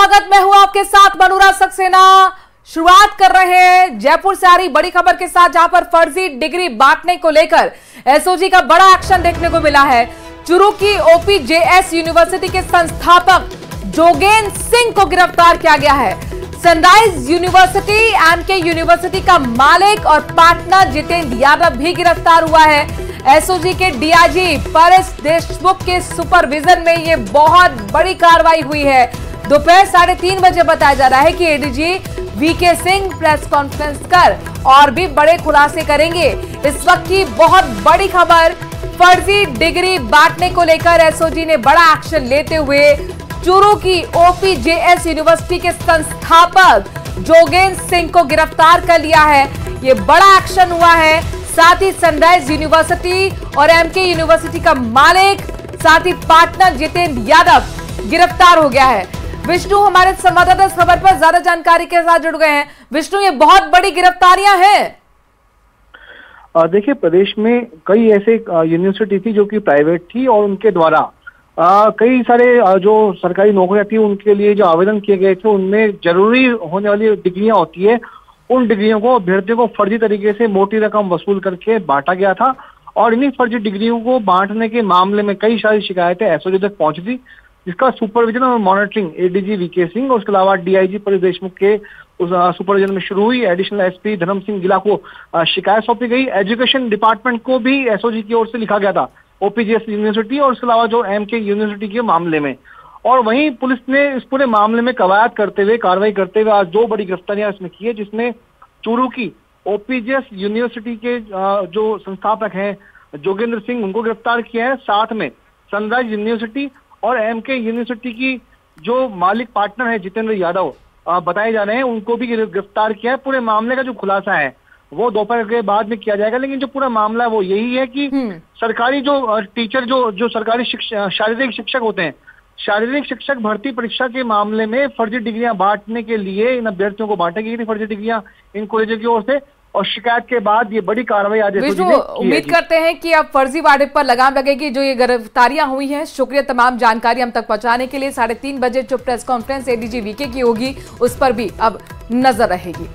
स्वागत, मैं हूं आपके साथ मनोरा सक्सेना। शुरुआत कर रहे हैं जयपुर से आ रही बड़ी खबर के साथ, जहां पर फर्जी डिग्री बांटने को लेकर एसओजी का बड़ा एक्शन देखने को मिला है। चुरू की ओपीजेएस यूनिवर्सिटी के संस्थापक जोगेंद्र सिंह को गिरफ्तार किया गया है। सनराइज यूनिवर्सिटी, एमके यूनिवर्सिटी का मालिक और पार्टनर जितेंद्र यादव भी गिरफ्तार हुआ है। एसओजी के डीआईजी परेश देशमुख के सुपरविजन में ये बहुत बड़ी कार्रवाई हुई है। दोपहर 3:30 बजे बताया जा रहा है कि ADG VK Singh press conference कर और भी बड़े खुलासे करेंगे। इस वक्त की बहुत बड़ी खबर, फर्जी डिग्री बांटने को लेकर एसओजी ने बड़ा एक्शन लेते हुए चूरू की ओपीजेएस यूनिवर्सिटी के संस्थापक जोगेंद्र सिंह को गिरफ्तार कर लिया है। ये बड़ा एक्शन हुआ है। साथ ही सनराइज यूनिवर्सिटी और एमके यूनिवर्सिटी का मालिक, साथ ही पार्टनर जितेंद्र यादव गिरफ्तार हो गया है। विष्णु हमारे संवाददाता इस खबर पर ज्यादा जानकारी के साथ जुड़ गए हैं। विष्णु, ये बहुत बड़ी गिरफ्तारियां हैं। देखिए, प्रदेश में कई ऐसे यूनिवर्सिटी थी जो कि प्राइवेट थी और उनके द्वारा कई सारे जो सरकारी नौकरियां थी उनके लिए जो आवेदन किए गए थे, उनमें जरूरी होने वाली डिग्रियां होती है, उन डिग्रियों को अभ्यर्थियों को फर्जी तरीके से मोटी रकम वसूल करके बांटा गया था। और इन्हीं फर्जी डिग्रियों को बांटने के मामले में कई सारी शिकायतें एसओजी तक पहुंची थी, जिसका सुपरविजन और मॉनिटरिंग एडीजी वीके सिंह और उसके अलावा डीआईजी परेश देशमुख के उस सुपरविजन में शुरू हुई। एडिशनल एसपी धर्म सिंह गिला को शिकायत सौंपी गई। एजुकेशन डिपार्टमेंट को भी एसओजी की ओर से लिखा गया था, ओपीजेएस यूनिवर्सिटी और उसके अलावा जो एमके यूनिवर्सिटी के मामले में। और वहीं पुलिस ने इस पूरे मामले में कवायद करते हुए, कार्रवाई करते हुए आज 2 बड़ी गिरफ्तारियां इसमें की है, जिसमें चूरू की ओपीजेएस यूनिवर्सिटी के जो संस्थापक हैं जोगेंद्र सिंह, उनको गिरफ्तार किया है। साथ में सनराइज यूनिवर्सिटी और एमके यूनिवर्सिटी की जो मालिक पार्टनर है जितेंद्र यादव बताए जा रहे हैं, उनको भी गिरफ्तार किया है। पूरे मामले का जो खुलासा है वो दोपहर के बाद में किया जाएगा, लेकिन जो पूरा मामला है वो यही है कि सरकारी जो टीचर जो सरकारी शारीरिक शिक्षक होते हैं, शारीरिक शिक्षक भर्ती परीक्षा के मामले में फर्जी डिग्रियां बांटने के लिए इन अभ्यर्थियों को बांटी गई थी फर्जी डिग्रियां इन कॉलेजों की ओर से, और शिकायत के बाद ये बड़ी कार्रवाई आज उम्मीद करते हैं कि अब फर्जीवाड़े पर लगाम लगेगी। जो ये गिरफ्तारियां हुई हैं, शुक्रिया तमाम जानकारी हम तक पहुंचाने के लिए। 3:30 बजे जो प्रेस कॉन्फ्रेंस एडीजी वीके की होगी, उस पर भी अब नजर रहेगी।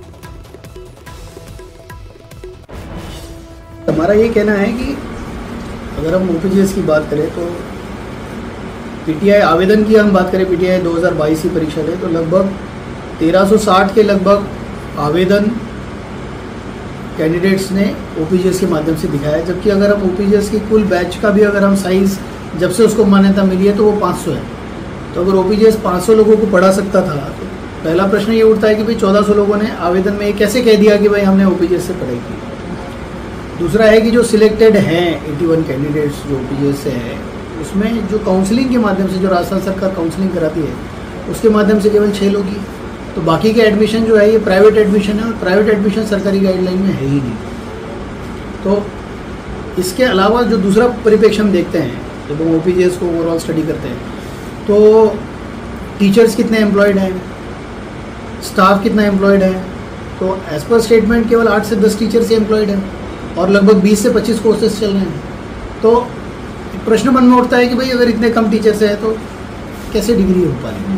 हमारा ये कहना है कि अगर हम ओपीजेएस की बात करें तो पीटीआई आवेदन की हम बात करें, पीटीआई 2022 की परीक्षा दे तो लगभग 1360 के लगभग आवेदन कैंडिडेट्स ने ओपीजेएस के माध्यम से दिखाया है। जबकि अगर हम ओपीजेएस की कुल बैच का भी अगर हम साइज जब से उसको मान्यता मिली है तो वो 500 है। तो अगर ओपीजेएस 500 लोगों को पढ़ा सकता था तो पहला प्रश्न ये उठता है कि भाई 1400 लोगों ने आवेदन में ये कैसे कह दिया कि भाई हमने ओपीजेएस से पढ़ाई की। दूसरा है कि जो सिलेक्टेड हैं 81 कैंडिडेट्स जो ओपीजेएस से हैं, उसमें जो काउंसलिंग के माध्यम से जो राजस्थान सरकार काउंसलिंग कराती है उसके माध्यम से केवल 6 लोग ही, तो बाकी के एडमिशन जो है ये प्राइवेट एडमिशन है और प्राइवेट एडमिशन सरकारी गाइडलाइन में है ही नहीं। तो इसके अलावा जो दूसरा परिप्रेक्ष्य हम देखते हैं जब हम ओपीजेएस को ओवरऑल स्टडी करते हैं तो टीचर्स कितने एम्प्लॉयड हैं, स्टाफ कितना एम्प्लॉयड है, तो एज पर स्टेटमेंट केवल 8 से 10 टीचर्स ही एम्प्लॉयड हैं और लगभग 20 से 25 कोर्सेज चल रहे हैं। तो प्रश्न मन में उठता है कि भाई अगर इतने कम टीचर्स हैं तो कैसे डिग्री हो पाएगी।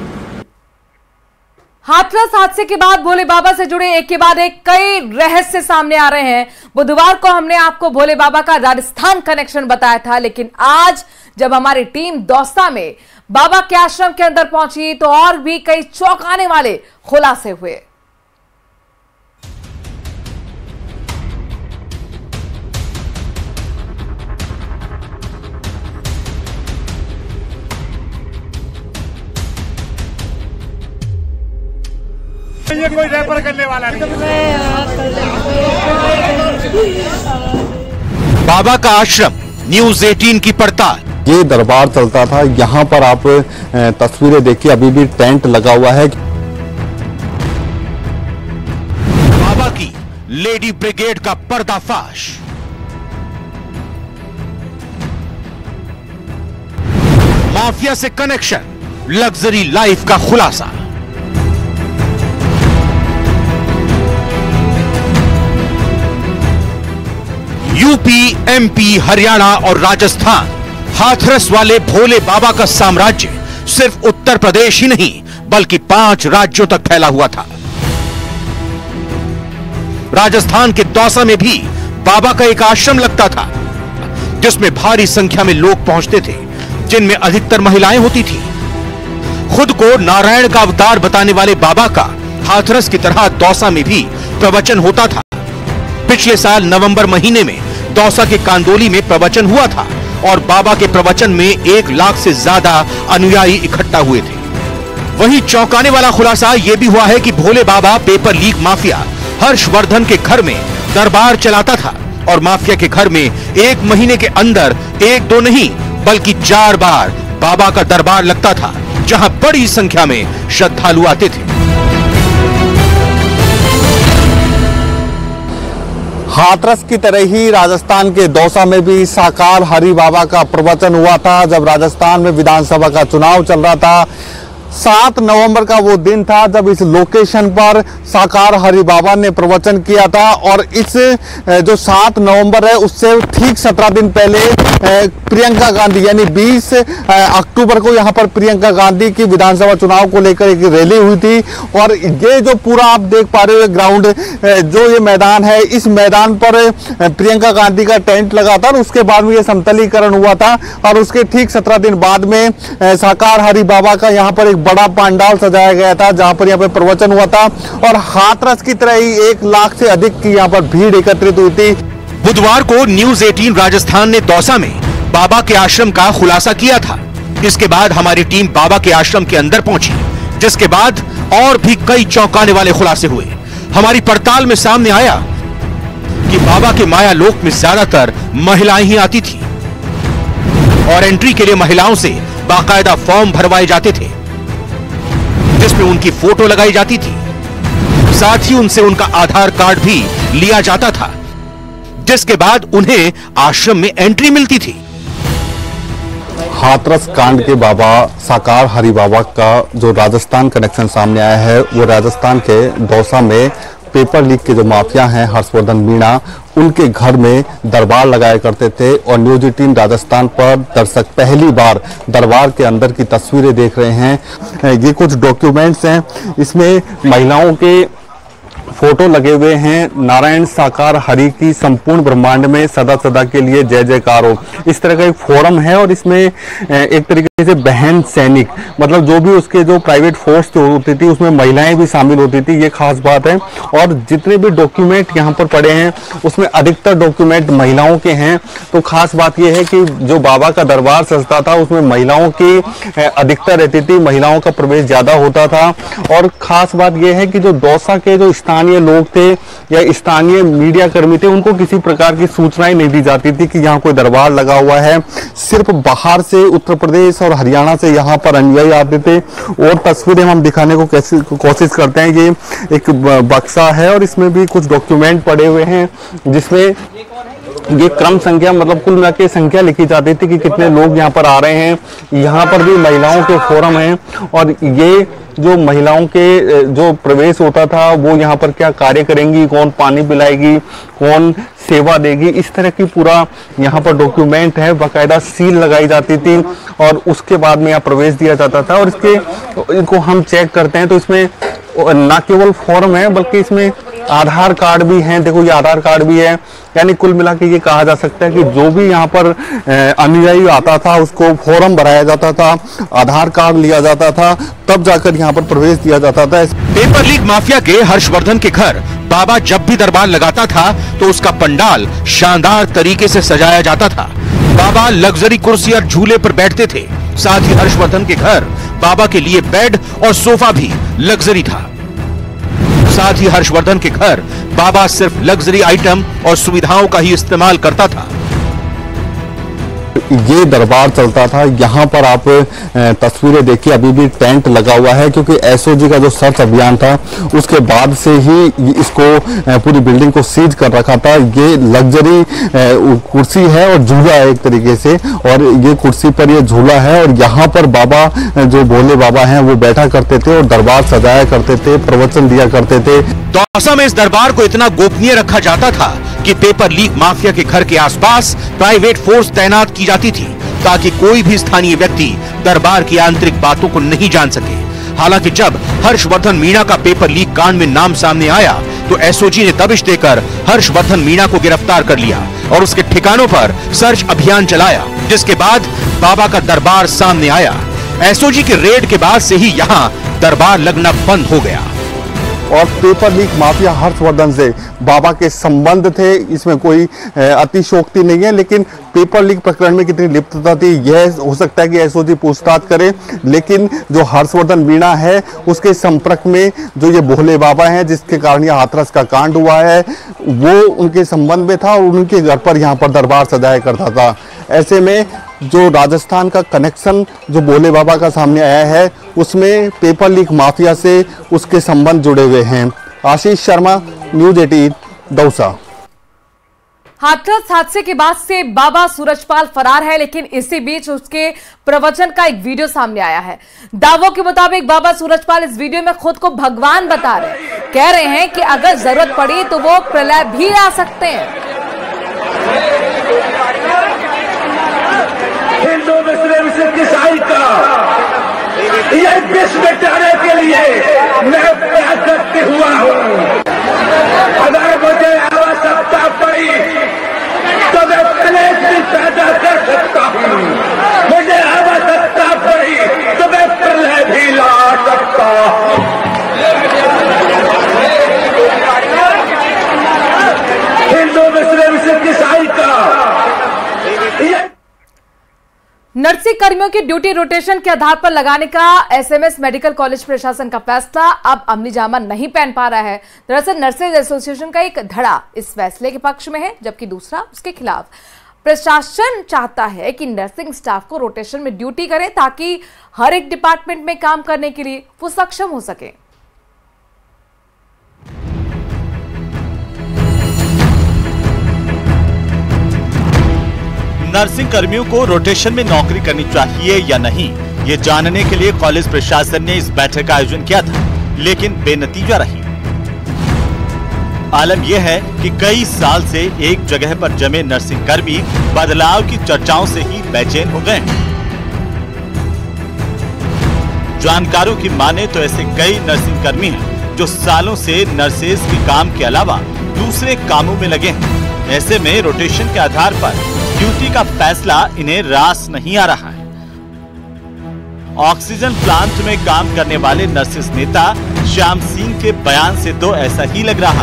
हाथरस हादसे के बाद भोले बाबा से जुड़े एक के बाद एक कई रहस्य सामने आ रहे हैं। बुधवार को हमने आपको भोले बाबा का राजस्थान कनेक्शन बताया था, लेकिन आज जब हमारी टीम दौसा में बाबा के आश्रम के अंदर पहुंची तो और भी कई चौंकाने वाले खुलासे हुए। ये कोई रैपर करने वाला नहीं। बाबा का आश्रम, न्यूज 18 की पड़ताल। ये दरबार चलता था, यहाँ पर आप तस्वीरें देखिए, अभी भी टेंट लगा हुआ है। बाबा की लेडी ब्रिगेड का पर्दाफाश। माफिया से कनेक्शन, लग्जरी लाइफ का खुलासा। यूपी, एमपी, हरियाणा और राजस्थान, हाथरस वाले भोले बाबा का साम्राज्य सिर्फ उत्तर प्रदेश ही नहीं बल्कि 5 राज्यों तक फैला हुआ था। राजस्थान के दौसा में भी बाबा का एक आश्रम लगता था, जिसमें भारी संख्या में लोग पहुंचते थे, जिनमें अधिकतर महिलाएं होती थी। खुद को नारायण का अवतार बताने वाले बाबा का हाथरस की तरह दौसा में भी प्रवचन होता था। पिछले साल नवंबर महीने में दौसा के कांदोली में प्रवचन हुआ था और बाबा के प्रवचन में 1 लाख से ज्यादा अनुयायी इकट्ठा हुए थे। वहीं चौंकाने वाला खुलासा यह भी हुआ है कि Bhole Baba paper leak mafia Harshvardhan के घर में दरबार चलाता था और माफिया के घर में 1 महीने के अंदर 1-2 नहीं बल्कि 4 बार बाबा का दरबार लगता था, जहां बड़ी संख्या में श्रद्धालु आते थे। हाथरस की तरह ही राजस्थान के दौसा में भी साकार हरि बाबा का प्रवचन हुआ था। जब राजस्थान में विधानसभा का चुनाव चल रहा था, 7 नवंबर का वो दिन था जब इस लोकेशन पर साकार हरि बाबा ने प्रवचन किया था। और इस जो 7 नवंबर है उससे ठीक 17 दिन पहले प्रियंका गांधी यानी 20 अक्टूबर को यहाँ पर प्रियंका गांधी की विधानसभा चुनाव को लेकर एक रैली हुई थी। और ये जो पूरा आप देख पा रहे हो ग्राउंड, जो ये मैदान है, इस मैदान पर प्रियंका गांधी का टेंट लगा था और उसके बाद में ये समतलीकरण हुआ था। और उसके ठीक 17 दिन बाद में साकार हरि बाबा का यहाँ पर एक बड़ा पंडाल सजाया गया था, जहां पर यहाँ पे प्रवचन हुआ था। और हाथरस की तरह ही 1 लाख से अधिक की यहाँ पर भीड़ एकत्रित हुई थी। बुधवार को न्यूज 18 राजस्थान ने दौसा में बाबा के आश्रम का खुलासा किया था। इसके बाद हमारी टीम बाबा के आश्रम के अंदर पहुंची, जिसके बाद और भी कई चौंकाने वाले खुलासे हुए। हमारी पड़ताल में सामने आया कि बाबा के माया लोक में ज्यादातर महिलाएं ही आती थी और एंट्री के लिए महिलाओं से बाकायदा फॉर्म भरवाए जाते थे, जिसमें उनकी फोटो लगाई जाती थी। साथ ही उनसे उनका आधार कार्ड भी लिया जाता था, जिसके बाद उन्हें आश्रम में एंट्री मिलती थी। हाथरस कांड के बाबा साकार हरि बाबा का जो राजस्थान कनेक्शन सामने आया है, वो राजस्थान के दौसा में पेपर लीक के जो माफिया हैं हर्षवर्धन मीणा, उनके घर में दरबार लगाया करते थे। और न्यूज 18 राजस्थान पर दर्शक पहली बार दरबार के अंदर की तस्वीरें देख रहे हैं। ये कुछ डॉक्यूमेंट्स हैं, इसमें महिलाओं के फोटो लगे हुए हैं। नारायण साकार हरि की संपूर्ण ब्रह्मांड में सदा सदा के लिए जय जयकार हो, इस तरह का एक फोरम है। और इसमें एक तरीके से बहन सैनिक, मतलब जो भी उसके जो प्राइवेट फोर्स होती थी उसमें महिलाएं भी शामिल होती थी, ये खास बात है। और जितने भी डॉक्यूमेंट यहाँ पर पड़े हैं उसमें अधिकतर डॉक्यूमेंट महिलाओं के हैं। तो खास बात यह है कि जो बाबा का दरबार सजता था उसमें महिलाओं की अधिकतर रहती थी, महिलाओं का प्रवेश ज्यादा होता था। और खास बात यह है कि जो दौसा के जो स्थानीय लोग थे या स्थानीय मीडिया कर्मी थे, उनको किसी प्रकार की सूचनाएं नहीं दी जाती थी कि यहाँ कोई दरबार लगा हुआ है। सिर्फ बाहर से उत्तर प्रदेश और हरियाणा से यहाँ पर अनुयायी आते थे। और तस्वीरें हम दिखाने को कोशिश करते हैं। ये एक बक्सा है और इसमें भी कुछ डॉक्यूमेंट पड़े हुए हैं, जिसमें ये क्रम संख्या, मतलब कुल मिला के संख्या लिखी जाती थी कि कितने लोग यहाँ पर आ रहे हैं। यहाँ पर भी महिलाओं के फोरम हैं और ये जो महिलाओं के जो प्रवेश होता था वो यहाँ पर क्या कार्य करेंगी, कौन पानी पिलाएगी, कौन सेवा देगी, इस तरह की पूरा यहाँ पर डॉक्यूमेंट है। बाकायदा सील लगाई जाती थी और उसके बाद में यहाँ प्रवेश दिया जाता था। और इनको हम चेक करते हैं तो इसमें न केवल फॉर्म है बल्कि इसमें आधार कार्ड भी हैं। देखो ये आधार कार्ड भी है। यानी कुल मिला के ये कहा जा सकता है कि जो भी यहाँ पर अनुयायी आता था उसको फॉर्म भराया जाता था, आधार कार्ड लिया जाता था, तब जाकर यहाँ पर प्रवेश दिया जाता था। पेपर लीक माफिया के हर्षवर्धन के घर बाबा जब भी दरबार लगाता था तो उसका पंडाल शानदार तरीके से सजाया जाता था। बाबा लग्जरी कुर्सी और झूले पर बैठते थे। साथ ही हर्षवर्धन के घर बाबा के लिए बेड और सोफा भी लग्जरी था। साथ ही हर्षवर्धन के घर बाबा सिर्फ लग्जरी आइटम और सुविधाओं का ही इस्तेमाल करता था। ये दरबार चलता था। यहाँ पर आप तस्वीरें देखिए, अभी भी टेंट लगा हुआ है, क्योंकि एसओजी का जो सर्च अभियान था उसके बाद से ही इसको पूरी बिल्डिंग को सीज कर रखा था। ये लग्जरी कुर्सी है और झूला है एक तरीके से, और ये कुर्सी पर ये झूला है। और यहाँ पर बाबा जो भोले बाबा हैं वो बैठा करते थे और दरबार सजाया करते थे, प्रवचन दिया करते थे। दौसा में इस दरबार को इतना गोपनीय रखा जाता था कि पेपर लीक माफिया के घर के आसपास प्राइवेट फोर्स तैनात की जाती थी, ताकि कोई भी स्थानीय व्यक्ति दरबार की आंतरिक बातों को नहीं जान सके। हालांकि जब हर्षवर्धन मीणा का पेपर लीक कांड में नाम सामने आया तो एसओजी ने दबिश देकर हर्षवर्धन मीणा को गिरफ्तार कर लिया और उसके ठिकानों पर सर्च अभियान चलाया, जिसके बाद बाबा का दरबार सामने आया। एसओजी के रेड के बाद से ही यहां दरबार लगना बंद हो गया। और पेपर लीक माफिया हर्षवर्धन से बाबा के संबंध थे, इसमें कोई अतिशयोक्ति नहीं है, लेकिन पेपर लीक प्रकरण में कितनी लिप्तता थी यह हो सकता है कि एसओजी पूछताछ करे। लेकिन जो हर्षवर्धन मीणा है उसके संपर्क में जो ये भोले बाबा हैं जिसके कारण यह हाथरस का कांड हुआ है वो उनके संबंध में था और उनके घर पर यहाँ पर दरबार सजाया करता था। ऐसे में जो राजस्थान का कनेक्शन जो भोले बाबा का सामने आया है उसमें पेपर लीक माफिया से उसके संबंध जुड़े हुए हैं। आशीष शर्मा, न्यूज 18, दौसा। हाथरस हादसे के बाद से बाबा सूरजपाल फरार है, लेकिन इसी बीच उसके प्रवचन का एक वीडियो सामने आया है। दावों के मुताबिक बाबा सूरजपाल इस वीडियो में खुद को भगवान बता रहे हैं। कह रहे हैं कि अगर जरूरत पड़ी तो वो प्रलय भी ला सकते हैं। हिंदू मुस्लिम सिख ईसाई का ये विश्व मिटाने के लिए मैं प्रयत्न हुआ हूँ। अगर मुझे आवश्यकता पड़ी तो मैं कलेश भी पैदा कर सकता हूँ। मुझे आवश्यकता पड़ी तो मैं प्रलय भी ला सकता हूँ। हिंदू मुस्लिम सिख ईसाई का नर्सिंग कर्मियों की ड्यूटी रोटेशन के आधार पर लगाने का एसएमएस मेडिकल कॉलेज प्रशासन का फैसला अब अमली जामा नहीं पहन पा रहा है। दरअसल नर्सेज एसोसिएशन का एक धड़ा इस फैसले के पक्ष में है, जबकि दूसरा उसके खिलाफ। प्रशासन चाहता है कि नर्सिंग स्टाफ को रोटेशन में ड्यूटी करें ताकि हर एक डिपार्टमेंट में काम करने के लिए वो सक्षम हो सके। नर्सिंग कर्मियों को रोटेशन में नौकरी करनी चाहिए या नहीं, ये जानने के लिए कॉलेज प्रशासन ने इस बैठक का आयोजन किया था, लेकिन बेनतीजा रही। आलम यह है कि कई साल से एक जगह पर जमे नर्सिंग कर्मी बदलाव की चर्चाओं से ही बेचैन हो गए। जानकारों की माने तो ऐसे कई नर्सिंग कर्मी हैं जो सालों से नर्सेज के काम के अलावा दूसरे कामों में लगे हैं। ऐसे में रोटेशन के आधार पर ड्यूटी का फैसला इन्हें रास नहीं आ रहा है। ऑक्सीजन प्लांट में काम करने वाले नर्सेस नेता श्याम सिंह के बयान से तो ऐसा ही लग रहा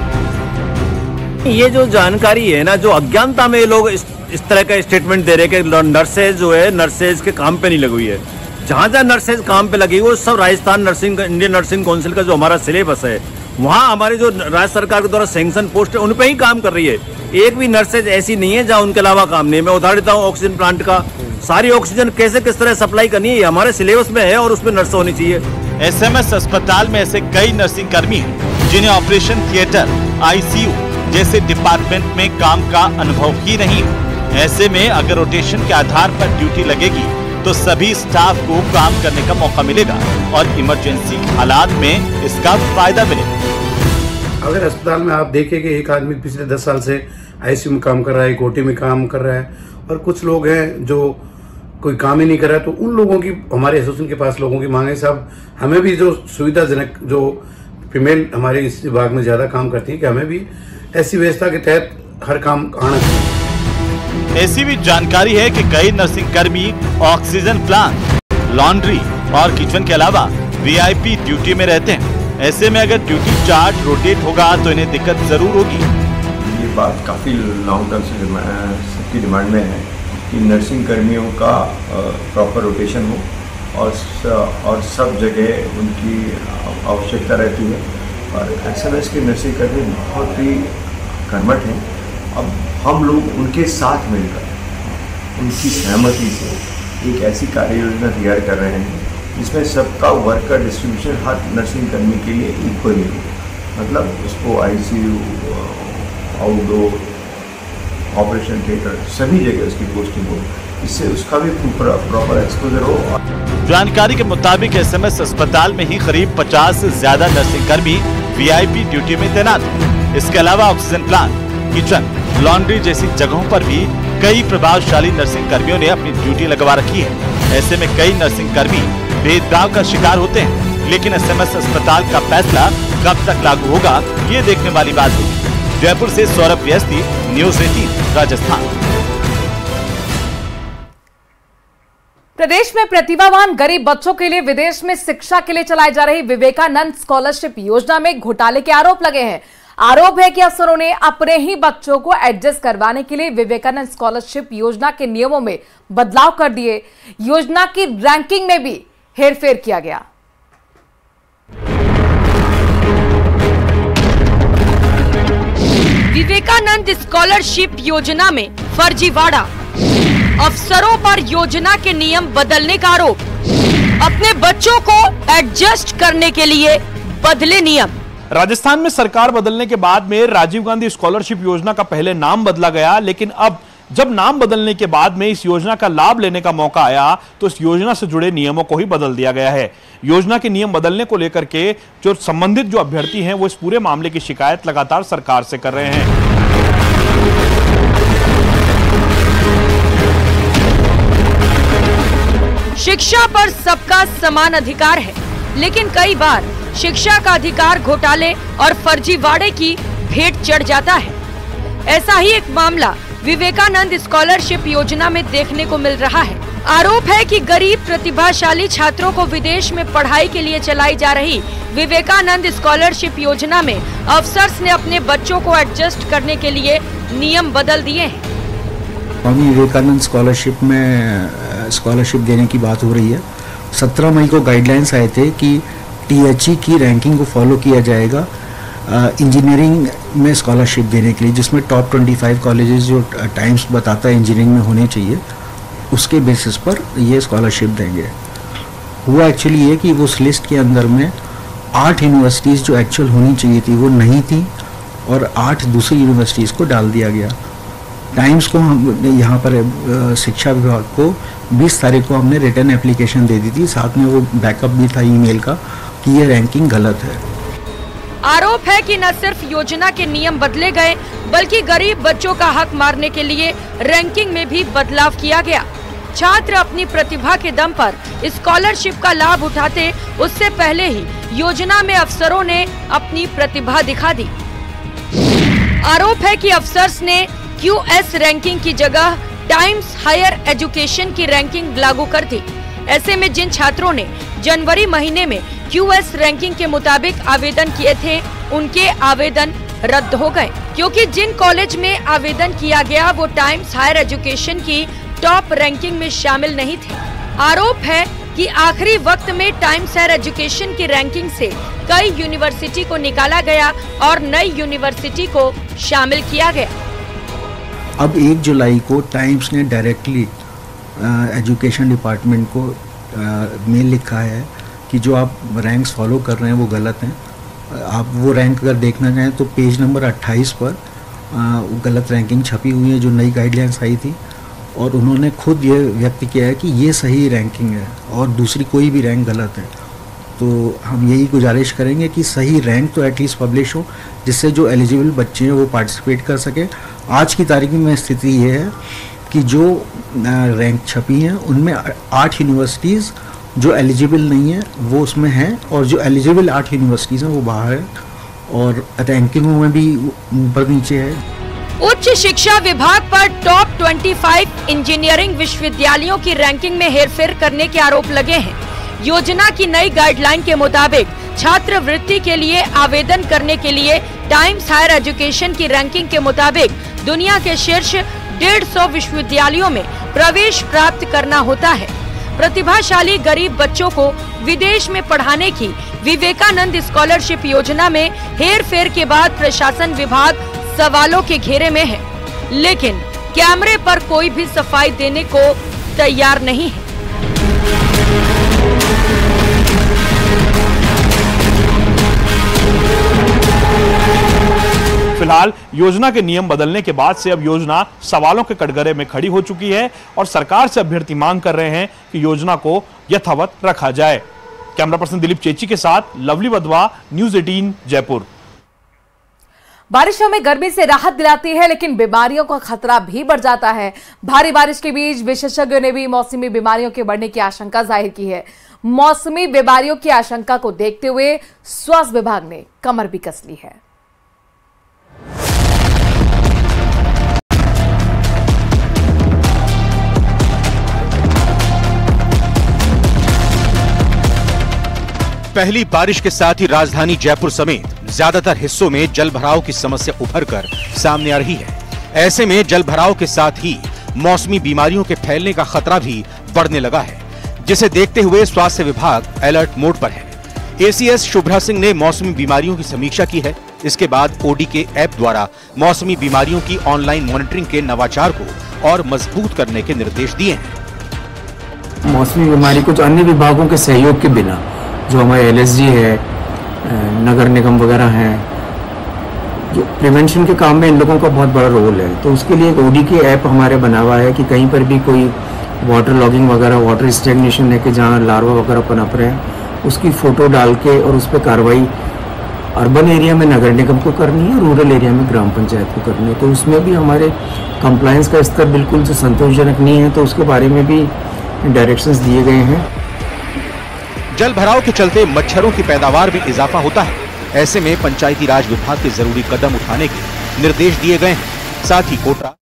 है। ये जो जानकारी है ना, जो अज्ञानता में लोग इस तरह का स्टेटमेंट दे रहे हैं कि नर्सेज जो है नर्सेज के काम पे नहीं लगी हुई है। जहाँ जहाँ नर्सेज काम पे लगी वो सब Rajasthan nursing Indian nursing council का जो हमारा सिलेबस है वहाँ हमारी जो राज्य सरकार के द्वारा सैंक्शन पोस्ट है उन पे ही काम कर रही है। एक भी नर्सेज ऐसी नहीं है जहाँ उनके अलावा काम नहीं है। मैं उदाहरण देता हूँ ऑक्सीजन प्लांट का, सारी ऑक्सीजन कैसे किस तरह सप्लाई करनी है हमारे सिलेबस में है और उसमें नर्स होनी चाहिए। एसएमएस अस्पताल में ऐसे कई नर्सिंग कर्मी हैं जिन्हें ऑपरेशन थिएटर, आईसीयू जैसे डिपार्टमेंट में काम का अनुभव ही नहीं है। ऐसे में अगर रोटेशन के आधार पर ड्यूटी लगेगी तो सभी स्टाफ को काम करने का मौका मिलेगा और इमरजेंसी हालात में इसका फायदा मिलेगा। अगर अस्पताल में आप देखें कि एक आदमी पिछले 10 साल से आईसीयू में काम कर रहा है, कोटी में काम कर रहा है और कुछ लोग हैं जो कोई काम ही नहीं कर रहा है, तो उन लोगों की हमारे एसोसिएशन के पास लोगों की मांग है साहब हमें भी जो सुविधाजनक जो फीमेल हमारे इस विभाग में ज्यादा काम करती है कि हमें भी ऐसी व्यवस्था के तहत हर काम आना चाहिए। ऐसी भी जानकारी है कि कई नर्सिंग कर्मी ऑक्सीजन प्लांट, लॉन्ड्री और किचन के अलावा वीआईपी ड्यूटी में रहते हैं। ऐसे में अगर ड्यूटी चार्ट रोटेट होगा तो इन्हें दिक्कत जरूर होगी। ये बात काफ़ी लॉन्ग टर्म से सबकी डिमांड में है कि नर्सिंग कर्मियों का प्रॉपर रोटेशन हो और सब जगह उनकी आवश्यकता रहती है। और एसएमएस के नर्सिंग कर्मी बहुत ही कर्मठ हैं। अब हम लोग उनके साथ मिलकर उनकी सहमति से एक ऐसी कार्य योजना तैयार कर रहे हैं जिसमें सबका वर्क का डिस्ट्रीब्यूशन हर नर्सिंग कर्मी के लिए इक्वली हो। मतलब उसको आईसीयू, आउटडोर, ऑपरेशन थिएटर सभी जगह उसकी पोस्टिंग हो, इससे उसका भी प्रॉपर एक्सपोजर हो। जानकारी के मुताबिक एसएमएस अस्पताल में ही करीब 50 से ज्यादा नर्सिंग कर्मी वीआईपी ड्यूटी में तैनात हैं। इसके अलावा ऑक्सीजन प्लांट, किचन, लॉन्ड्री जैसी जगहों पर भी कई प्रभावशाली नर्सिंग कर्मियों ने अपनी ड्यूटी लगवा रखी है। ऐसे में कई नर्सिंग कर्मी भेदभाव का शिकार होते हैं। लेकिन एसएमएस अस्पताल का फैसला कब तक लागू होगा, ये देखने वाली बात होगी। जयपुर से सौरभ व्यस्ती, न्यूज 18 राजस्थान। प्रदेश में प्रतिभावान गरीब बच्चों के लिए विदेश में शिक्षा के लिए चलाई जा रही विवेकानंद स्कॉलरशिप योजना में घोटाले के आरोप लगे हैं। आरोप है कि अफसरों ने अपने ही बच्चों को एडजस्ट करवाने के लिए विवेकानंद स्कॉलरशिप योजना के नियमों में बदलाव कर दिए। योजना की रैंकिंग में भी हेरफेर किया गया। विवेकानंद स्कॉलरशिप योजना में फर्जीवाड़ा, अफसरों पर योजना के नियम बदलने का आरोप, अपने बच्चों को एडजस्ट करने के लिए बदले नियम। राजस्थान में सरकार बदलने के बाद में राजीव गांधी स्कॉलरशिप योजना का पहले नाम बदला गया, लेकिन अब जब नाम बदलने के बाद में इस योजना का लाभ लेने का मौका आया तो इस योजना से जुड़े नियमों को ही बदल दिया गया है। योजना के नियम बदलने को लेकर के जो संबंधित जो अभ्यर्थी हैं वो इस पूरे मामले की शिकायत लगातार सरकार से कर रहे हैं। शिक्षा पर सबका समान अधिकार है, लेकिन कई बार शिक्षा का अधिकार घोटाले और फर्जीवाड़े की भेंट चढ़ जाता है। ऐसा ही एक मामला विवेकानंद स्कॉलरशिप योजना में देखने को मिल रहा है। आरोप है कि गरीब प्रतिभाशाली छात्रों को विदेश में पढ़ाई के लिए चलाई जा रही विवेकानंद स्कॉलरशिप योजना में अफसर्स ने अपने बच्चों को एडजस्ट करने के लिए नियम बदल दिए हैं। स्वामी विवेकानंद स्कॉलरशिप में स्कॉलरशिप देने की बात हो रही है। 17 मई को गाइडलाइंस आए थे कि THE की रैंकिंग को फॉलो किया जाएगा इंजीनियरिंग में स्कॉलरशिप देने के लिए, जिसमें टॉप 25 कॉलेजेस जो टाइम्स बताता है इंजीनियरिंग में होने चाहिए, उसके बेसिस पर ये स्कॉलरशिप देंगे। हुआ एक्चुअली ये कि उस लिस्ट के अंदर में 8 यूनिवर्सिटीज़ जो एक्चुअल होनी चाहिए थी वो नहीं थी और 8 दूसरी यूनिवर्सिटीज़ को डाल दिया गया। टाइम्स को हम यहाँ पर शिक्षा विभाग को 20 तारीख को हमने रिटर्न एप्लीकेशन दे दी थी, साथ में वो बैकअप भी था ईमेल का कि ये रैंकिंग गलत है। आरोप है कि न सिर्फ योजना के नियम बदले गए बल्कि गरीब बच्चों का हक मारने के लिए रैंकिंग में भी बदलाव किया गया। छात्र अपनी प्रतिभा के दम पर स्कॉलरशिप का लाभ उठाते उससे पहले ही योजना में अफसरों ने अपनी प्रतिभा दिखा दी। आरोप है कि अफसर्स ने QS रैंकिंग की जगह टाइम्स हायर एजुकेशन की रैंकिंग लागू कर दी। ऐसे में जिन छात्रों ने जनवरी महीने में QS रैंकिंग के मुताबिक आवेदन किए थे उनके आवेदन रद्द हो गए, क्योंकि जिन कॉलेज में आवेदन किया गया वो टाइम्स हायर एजुकेशन की टॉप रैंकिंग में शामिल नहीं थे। आरोप है कि आखिरी वक्त में टाइम्स हायर एजुकेशन की रैंकिंग से कई यूनिवर्सिटी को निकाला गया और नई यूनिवर्सिटी को शामिल किया गया। अब 1 जुलाई को टाइम्स ने डायरेक्टली एजुकेशन डिपार्टमेंट को मेल लिखा है कि जो आप रैंक्स फॉलो कर रहे हैं वो गलत हैं। आप वो रैंक अगर देखना चाहें तो पेज नंबर 28 पर गलत रैंकिंग छपी हुई है जो नई गाइडलाइंस आई थी, और उन्होंने खुद ये व्यक्त किया है कि ये सही रैंकिंग है और दूसरी कोई भी रैंक गलत है। तो हम यही गुजारिश करेंगे कि सही रैंक तो एटलीस्ट पब्लिश हो, जिससे जो एलिजिबल बच्चे हैं वो पार्टिसिपेट कर सके। आज की तारीख में स्थिति ये है कि जो रैंक छपी हैं उनमें 8 यूनिवर्सिटीज़ जो एलिजिबल नहीं है वो उसमें हैं, और जो एलिजिबल 8 यूनिवर्सिटीज़ हैं वो बाहर है, और रैंकिंगों में भी ऊपर नीचे है। उच्च शिक्षा विभाग पर टॉप 25 इंजीनियरिंग विश्वविद्यालयों की रैंकिंग में हेरफेर करने के आरोप लगे हैं। योजना की नई गाइडलाइन के मुताबिक छात्रवृत्ति के लिए आवेदन करने के लिए टाइम्स हायर एजुकेशन की रैंकिंग के मुताबिक दुनिया के शीर्ष 150 विश्वविद्यालयों में प्रवेश प्राप्त करना होता है। प्रतिभाशाली गरीब बच्चों को विदेश में पढ़ाने की विवेकानंद स्कॉलरशिप योजना में हेरफेर के बाद प्रशासन विभाग सवालों के घेरे में है, लेकिन कैमरे पर कोई भी सफाई देने को तैयार नहीं है। फिलहाल योजना के नियम बदलने के बाद से अब योजना सवालों के कटघरे में खड़ी हो चुकी है और सरकार से अभ्यर्थी मांग कर रहे हैं कि योजना को यथावत रखा जाए। कैमरा पर्सन दिलीप चेची के साथ लवली वधवा, न्यूज 18 जयपुर। बारिशों में गर्मी से राहत दिलाती है, लेकिन बीमारियों का खतरा भी बढ़ जाता है। भारी बारिश के बीच विशेषज्ञों ने भी मौसमी बीमारियों के बढ़ने की आशंका जाहिर की है। मौसमी बीमारियों की आशंका को देखते हुए स्वास्थ्य विभाग ने कमर भी कस ली है। पहली बारिश के साथ ही राजधानी जयपुर समेत ज्यादातर हिस्सों में जलभराव की समस्या उभर कर सामने आ रही है। ऐसे में जलभराव के साथ ही मौसमी बीमारियों के फैलने का खतरा भी बढ़ने लगा है, जिसे देखते हुए स्वास्थ्य विभाग अलर्ट मोड पर है। एसीएस शुभ्रा सिंह ने मौसमी बीमारियों की समीक्षा की है। इसके बाद ओडीके ऐप द्वारा मौसमी बीमारियों की ऑनलाइन मॉनिटरिंग के नवाचार को और मजबूत करने के निर्देश दिए हैं। मौसमी बीमारी कुछ अन्य विभागों के सहयोग के बिना, जो हमारे एलएसजी है, नगर निगम वगैरह हैं, जो प्रिवेंशन के काम में इन लोगों का बहुत बड़ा रोल है, तो उसके लिए एक ओडीके ऐप हमारे बना हुआ है कि कहीं पर भी कोई वाटर लॉगिंग वगैरह, वाटर स्टेग्नेशन है कि जहाँ लार्वा वगैरह पनप रहे हैं, उसकी फ़ोटो डाल के और उस पर कार्रवाई अर्बन एरिया में नगर निगम को करनी है, रूरल एरिया में ग्राम पंचायत को करनी है। तो उसमें भी हमारे कंप्लायंस का स्तर बिल्कुल जो संतोषजनक नहीं है, तो उसके बारे में भी डायरेक्शंस दिए गए हैं। जल भराव के चलते मच्छरों की पैदावार में इजाफा होता है। ऐसे में पंचायती राज विभाग के जरूरी कदम उठाने के निर्देश दिए गए हैं। साथ ही कोटा